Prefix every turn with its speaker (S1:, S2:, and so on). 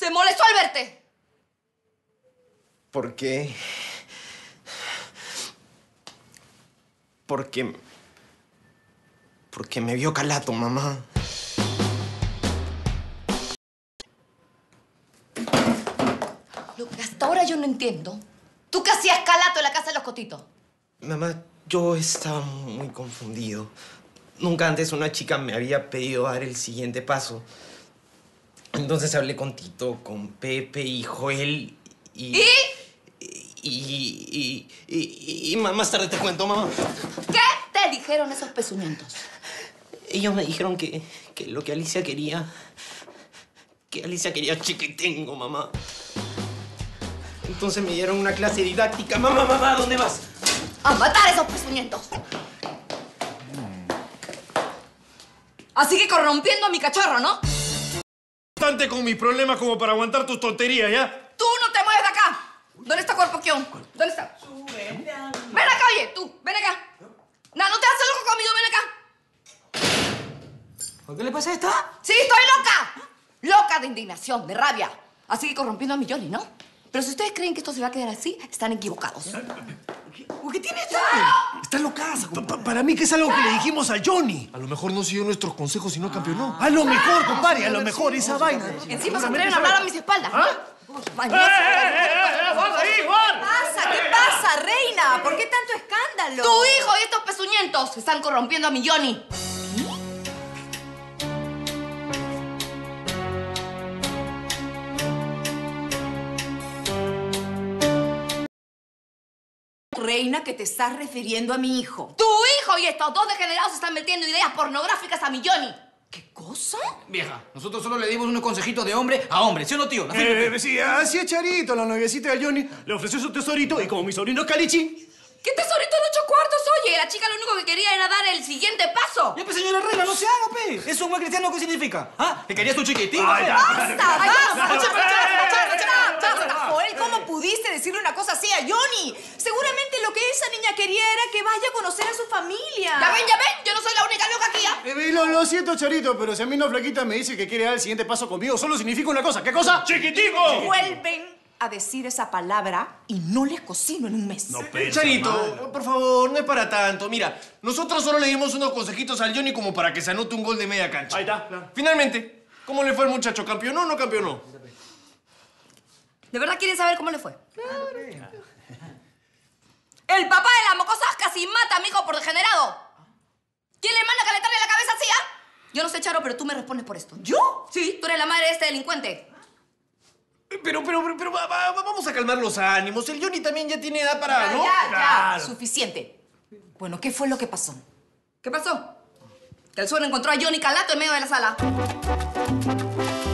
S1: se molestó al verte.
S2: ¿Por qué? Porque me vio calato, mamá.
S1: Lo que hasta ahora yo no entiendo. ¿Tú qué hacías calato en la casa de los Cotitos?
S2: Mamá, yo estaba muy confundido. Nunca antes una chica me había pedido dar el siguiente paso. Entonces hablé con Tito, con Pepe y Joel y... Y más tarde te cuento, mamá.
S1: ¿Qué te dijeron esos pezuñentos?
S2: Ellos me dijeron que lo que Alicia quería... Que Alicia quería chiquitengo, mamá. Entonces me dieron una clase didáctica. Mamá, ¿dónde vas?
S1: ¡A matar a esos pezuñentos! Así que corrompiendo a mi cachorro, ¿no?
S3: Bastante con mis problemas como para aguantar tus tonterías, ¿ya?
S1: ¡Tú no te mueves de acá! ¿Dónde está Corpoquión? ¿Dónde está? Ven acá, oye, tú, ven acá. No te haces loco conmigo, ven acá.
S4: ¿Qué le pasa a esta?
S1: ¡Sí, estoy loca! Loca de indignación, de rabia. Así que corrompiendo a mi Johnny, ¿no? Pero si ustedes creen que esto se va a quedar así, están equivocados.
S4: ¿Qué tiene esta?
S3: Está locaza. Para mí que es algo que le dijimos a Johnny. A lo mejor no siguió nuestros consejos y no campeonó. A lo mejor, compadre, a lo mejor esa vaina.
S1: Encima se atreven a hablar a mis espaldas.
S3: ¿Ah?
S1: Mañoso.
S5: ¿Qué pasa, reina? ¿Por qué tanto escándalo?
S1: Tu hijo y estos pezuñentos están corrompiendo a mi Johnny.
S5: Reina, que te estás refiriendo a mi hijo.
S1: Tu hijo y estos dos degenerados están metiendo ideas pornográficas a mi Johnny.
S5: ¿Qué cosa?
S4: Vieja, nosotros solo le dimos unos consejitos de hombre a hombre, ¿sí o no, tío?
S3: Sí, así es Charito, la noviecita de Johnny. Le ofreció su tesorito y como mi sobrino es Calichi...
S1: ¿Qué tesorito de 8 cuartos? Oye, la chica lo único que quería era dar el siguiente paso.
S4: Ya, pues, señora reina, no se haga, pe. ¿Eso un buen cristiano qué significa? ¿Ah? ¿Que querías tu chiquitín?
S5: ¡Basta! Joel, ¿cómo pudiste decirle una cosa así a Johnny? Seguramente lo que esa niña quería era que vaya a conocer a su familia.
S1: Ya ven, yo no soy la única loca aquí, ¿ya?
S3: Lo siento, Charito, pero si a mí una flaquita me dice que quiere dar el siguiente paso conmigo, solo significa una cosa. ¿Qué cosa? ¡Chiquitico!
S5: Vuelven a decir esa palabra y no les cocino en un mes.
S3: No,
S6: Charito, por favor, no es para tanto. Mira, nosotros solo le dimos unos consejitos al Johnny como para que se anote un gol de media cancha.
S3: Ahí está, claro.
S6: Finalmente, ¿cómo le fue al muchacho? ¿Campeonó o no campeonó?
S1: ¿De verdad quieren saber cómo le fue? El papá de la mocosa casi mata a mi hijo por degenerado. ¿Quién le manda a calentarle la cabeza así, ah? Yo no sé, Charo, pero tú me respondes por esto.
S5: ¿Yo?
S1: Sí, tú eres la madre de este delincuente.
S6: Pero, vamos a calmar los ánimos. El Johnny también ya tiene edad para, ¿no?
S5: Ya. Suficiente. Bueno, ¿qué fue lo que pasó?
S1: ¿Qué pasó? Que el suegro encontró a Johnny calato en medio de la sala.